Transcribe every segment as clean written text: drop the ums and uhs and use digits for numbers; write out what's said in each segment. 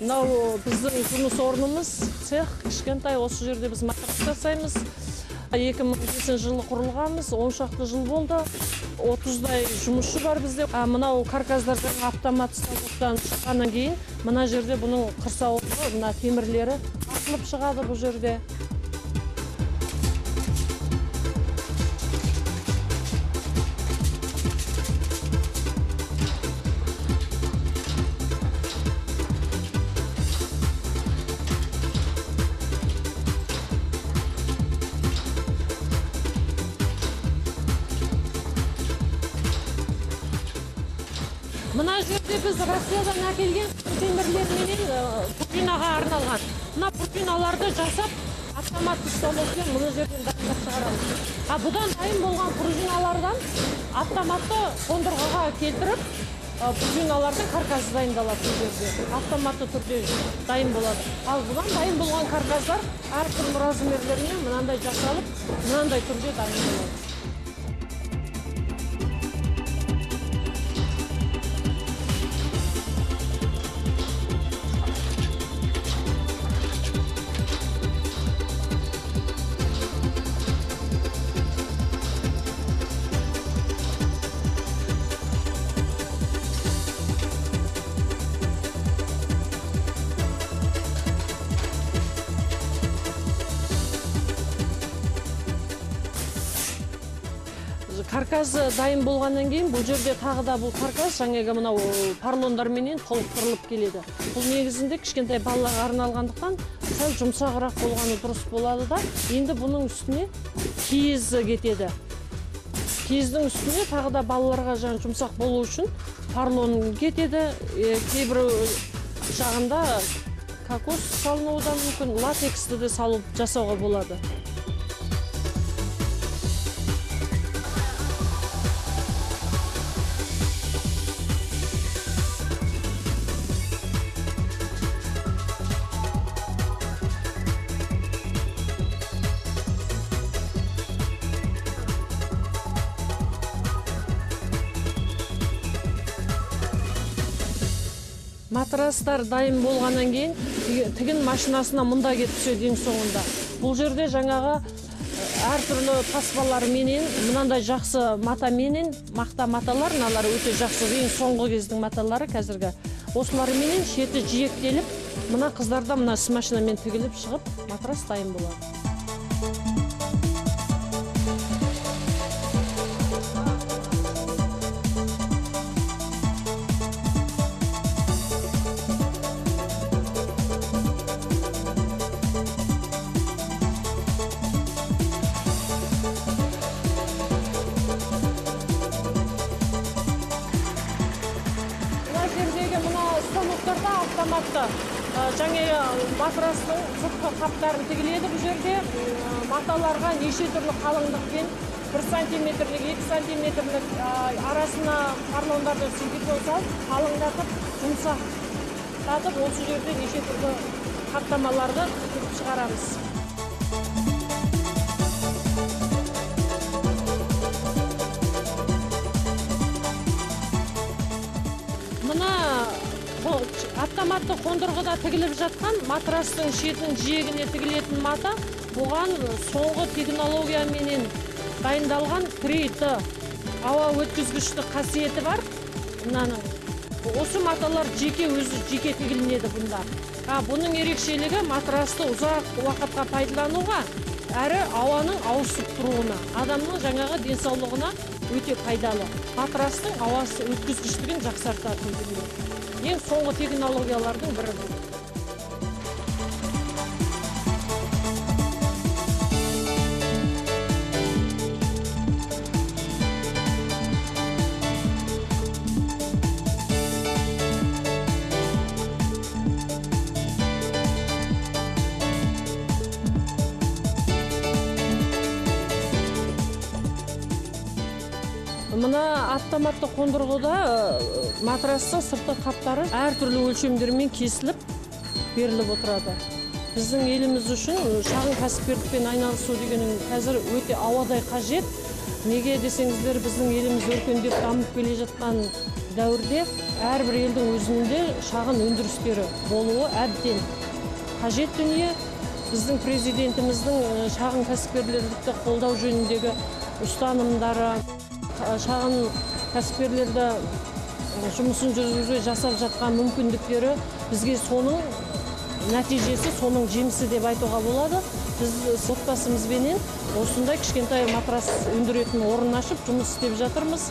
Мынау біздің жұмыс орнымыз, цех, кішкентай, осы жерде біз матрас жасаймыз. 2005 жылы құрылғанбыз, 10 шақты жыл болды. 30-дай жұмысшы бар бізде. Мынау карказдардың автомат станоктан шыққаннан кейін, мына жерде бұның қырсауығы, мына темірлері атылып шығады бұл жерде. Мына жерде біз Россиядан әкелген темірлерменен пружинаға арналған. Мына пружиналарды жасап, автоматты станокпен мұны жерден дайындап шығарамыз. Бұдан дайын болған пружиналардан автоматты қондырғыға келтіріп, пружиналардың каркасы дайындалады бұл жерде. Автоматты түрде дайын болады. Ал бұдан дайын болған каркастар әртүрлі размерлермен мынандай жасалып, мынандай түрде дайын болады. Каркас дайын болғаннан кейін бұл жерде тағы да бұл каркас жаңағы мынау парлондарменен толықтырылып келеді. Бұл негізінде кішкентай балаларға арналғандықтан сәл жұмсағырақ болғаны дұрыс болады да, енді бұның үстіне киіз кетеді. Киіздің үстіне тағы да балаларға жұмсақ болу үшін парлон кетеді. Кейбір жағында кокос салынуы да мүмкін, латексті де салып жасауға болады. Матрастар дайын болғаннан кейін тігін машинасына мұнда кетіп түседі ең соңында. Бұл жерде жаңағы әртүрлі таспалар менен, мынандай жақсы мата менен, мақта маталар, мыналар өте жақсы, ең соңғы кездің маталары қазіргі. Осылары менен шеті жиектеліп, мына қыздарда мына машинамен тігіліп шығып, матрас дайын болады. Станоктарда автоматты жаңа матрастың сыртқы қаптарын тігіледі бұл жерде. Маталарға неше түрлі қалыңдықпен 1 сантиметрлік, 2 сантиметрлік арасына парлондарды силикон салып, қалыңдатып, жұмсақтатып, осы жерде неше түрлі қаптамаларды тігіп шығарамыз. Автоматты қондырғыда тігіліп жатқан матрастың шетінің жиегіне тігілетін мата, бұған соңғы технологияменен дайындалған крейті, ауа өткізгіштік қасиеті бар. Осы маталар өзі жеке тігілінеді бұнда. Бұның ерекшелігі матрасты ұзақ уақытқа пайдалануға, әрі ауаның ауысып тұруына, адамның жаңағы денсаулығына өте пайдалы. Матрастың ауасы өткізгіштігін жақсартатын дүние. Ең соңғы технологиялардың бірі бұл. Мына автоматты қондырғыда матрастың сыртқы қаптары әртүрлі өлшемдермен кесіліп беріліп отырады. Біздің еліміз үшін шағын кәсіпкерлікпен айналысу дегенің қазір өте ауадай қажет. Неге десеңіздер, біздің еліміз өркендеп дамып келе жатқан дәуірде әрбір елдің өзінде шағын өндірістері болуы әбден қажет дүние. Біздің президентіміздің шағын кәсіпкерлерді қолдау жөніндегі ұстанымдары, шағын кәсіпкерлерді жұмысын жүргізуге жасап жатқан мүмкіндіктері бізге соның нәтижесі, соның жемісі деп айтуға болады. Біз отбасымызбенен осындай кішкентай матрас өндіретін орын ашып жұмыс істеп жатырмыз.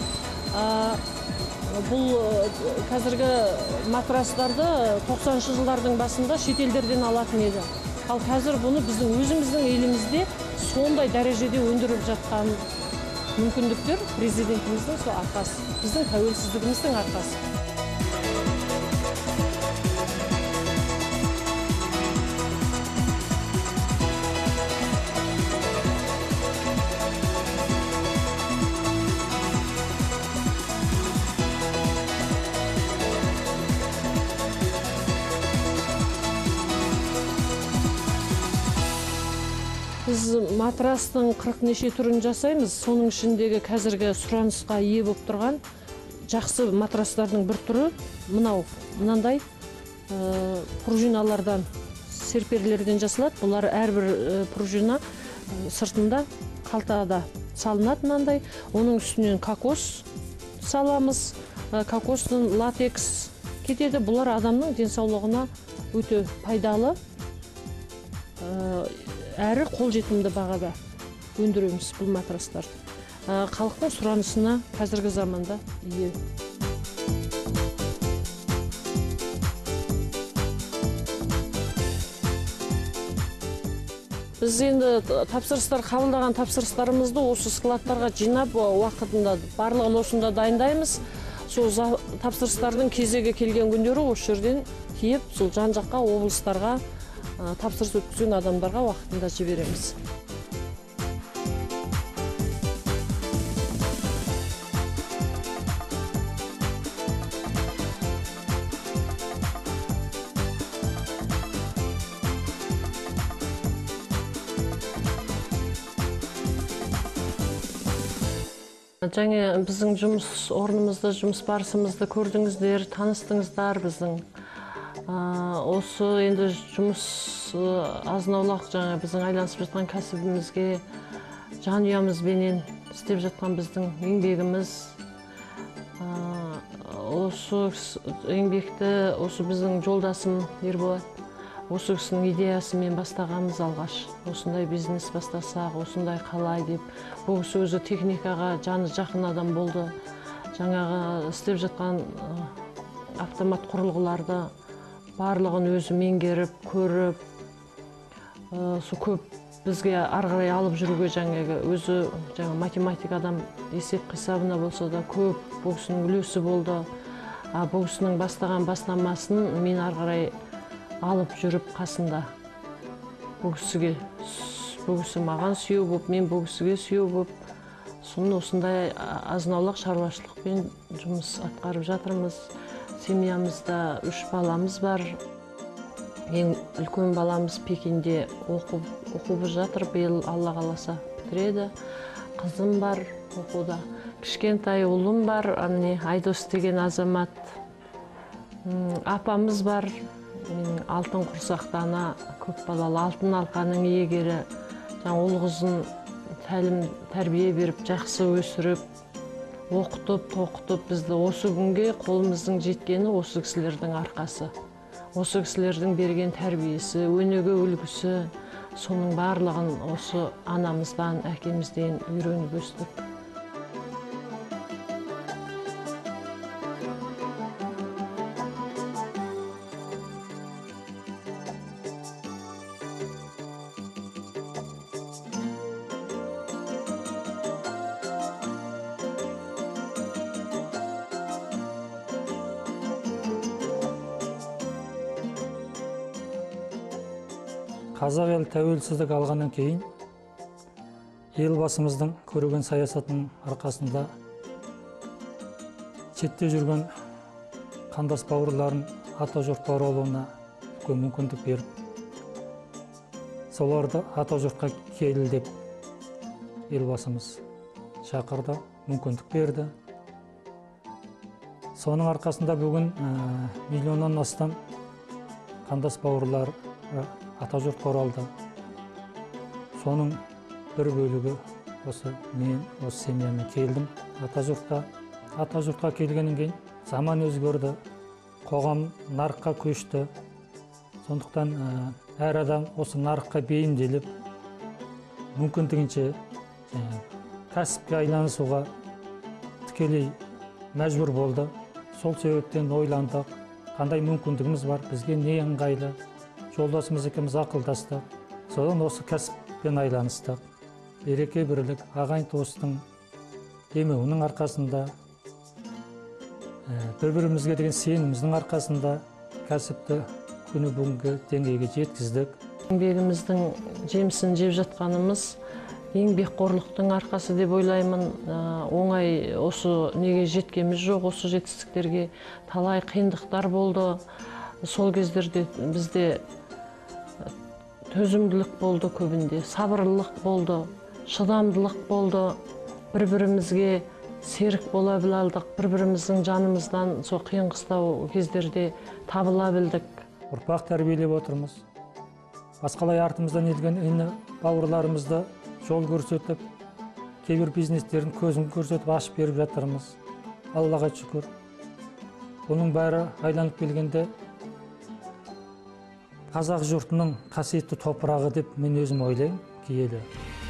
Бұл қазіргі матрастарды 90-шы жылдардың басында шетелдерден алатын еді. Ал қазір бұны біздің өзіміздің елімізде сондай дәрежеде өндіріп жатқан мүмкіндіктер президентіміздің сол арқасы, біздің тәуелсіздігіміздің арқасы. Біз матрастың 40 неше түрін жасаймыз. Соның ішіндегі қазіргі сұранысқа ие болып тұрған жақсы матрастардың бір түрі мынандай пружиналардан, серперлерден жасалады. Бұлар әрбір пружина сыртында қалтада салынады мынандай. Оның үстінен кокос саламыз. Кокостың латекс кетеді. Бұлар адамның денсаулығына өте пайдалы. Әрі қолжетімді бағада өндіреміз бұл матрастарды. Халықтың сұранысына қазіргі заманда ие. Біз енді қабылдаған тапсырыстарымызды осы складтарға жинап, уақытында барлығын осында дайындаймыз. Сол тапсырыстардың кезегі келген күндері осы жерден тиеп, сол жан-жаққа облыстарға тапсырыс өткізген адамдарға уақытында жібереміз. Жаңа біздің жұмыс орнымызды, жұмыс барысымызды көрдіңіздер, таныстыңыздар біздің. Осы енді жұмыс азын-аулақ жаңа біздің айланысып жатқан кәсібімізге жанұямызбенен істеп жатқан біздің еңбегіміз. Осы еңбекті осы біздің жолдасым Ерболат, осы кісінің идеясымен бастағанбыз алғаш. Осындай бизнес бастасақ, осындай қалай деп. Бұл кісі өзі техникаға жаны жақын адам болды. Жаңағы істеп жатқан автомат құрылғыларды барлығын өзі меңгеріп, көріп, көп бізге арғырай алып жүруге өзі математик адам, есеп қисабына болса да көп бұл кісінің үлесі болды. Бұл кісінің бастаған бастамасын мен арғырай алып жүріп қасында. Бұл кісі маған сүйеу болып, мен бұл кісіге сүйеу болып, соны осындай азын-аулақ шаруашылықпен жұмыс атқарып жатырмыз. Семьямызда 3 баламыз бар. Ең үлкен баламыз Пекинде оқып жатыр, биыл Алла қаласа бітіреді. Қызым бар оқуда. Кішкентай ұлым бар, Айдос деген азамат. Апамыз бар. Алтын құрсақты ана, көп балалы алтын алқаның иегері. Ұл қызын тәрбие беріп, жақсы өсіріп, оқытып, тоқытып, бізді осы күнге қолымыздың жеткені осы кісілердің арқасы. Осы кісілердің берген тәрбиесі, өнеге үлгісі, соның барлығын осы анамыздан, әкемізден үйреніп өстік. Қазақ ел тәуелсіздік алғаннан кейін елбасымыздың көреген саясатының арқасында шетте жүрген қандас бауырларын атажұртқа оралуына үлкен мүмкіндік беріп, соларды атажұртқа келді деп елбасымыз шақырды, мүмкіндік берді. Соның арқасында бүгін миллионнан астам қандас бауырлар атажұртқа оралды. Соның бір бөлігі осы мен, осы семьямен келдім атажұртқа. Атажұртқа келгеннен кейін заман өзгерді, қоғам нарыққа көшті. Сондықтан әр адам осы нарыққа бейімделіп, мүмкіндігінше кәсіпке айналысуға тікелей мәжбүр болды. Сол себептен ойландық, қандай мүмкіндігіміз бар, бізге не ыңғайлы. Жолдасымыз екеуміз ақылдастық. Содан осы кәсіппен айналыстық. Береке бірлік, ағайын туыстың демеуінің арқасында, бір-бірімізге деген сеніміміздің арқасында кәсіпті күні бүгінгі деңгейге жеткіздік. Еңбегіміздің жемісін жеп жатқанымыз еңбекқорлықтың арқасы деп ойлаймын. Оңай осы неге жеткеніміз жоқ, осы жетістіктерге талай қиындықтар болды. Сол кездерде бізде төзімділік болды көбінде, сабырлық болды, шыдамдылық болды. Бір-бірімізге серік бола білдік, бір-біріміздің жанымыздан сол қиын қыстау кездерде табыла білдік. Ұрпақ тәрбиелеп отырмыз. Басқалай артымыздан елген іні бауырларымызды жол көрсетіп, кейбір бизнестерін көзін көрсетіп ашып беріп жатырмыз. Аллаға шүкір. Бұның бәрі айланып келгенде қазақ жұртының қасиетті топырағы деп мен өзім ойлаймын, киелі.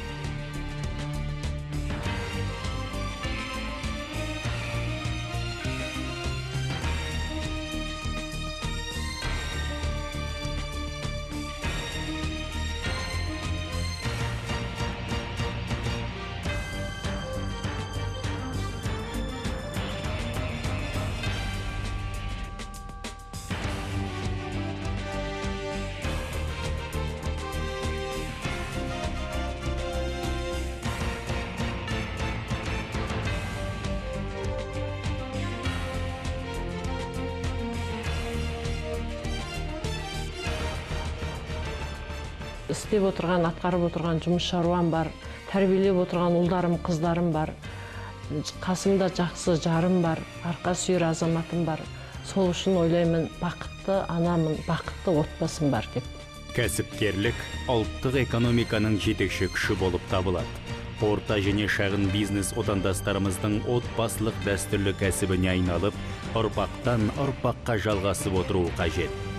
Істеп отырған, атқарып отырған жұмыс шаруам бар, тәрбиелеп отырған ұлдарым, қыздарым бар, қасымда жақсы жарым бар, арқа сүйер азаматым бар. Сол үшін ойлаймын, бақытты анамын, бақытты отбасым бар деп. Кәсіпкерлік ұлттық экономиканың жетекші күші болып табылады. Орта және шағын бизнес отандастарымыздың отбасылық дәстүрлі кәсібіне айналып, ұрпақтан ұрпаққа жалғасып отыруы қажет.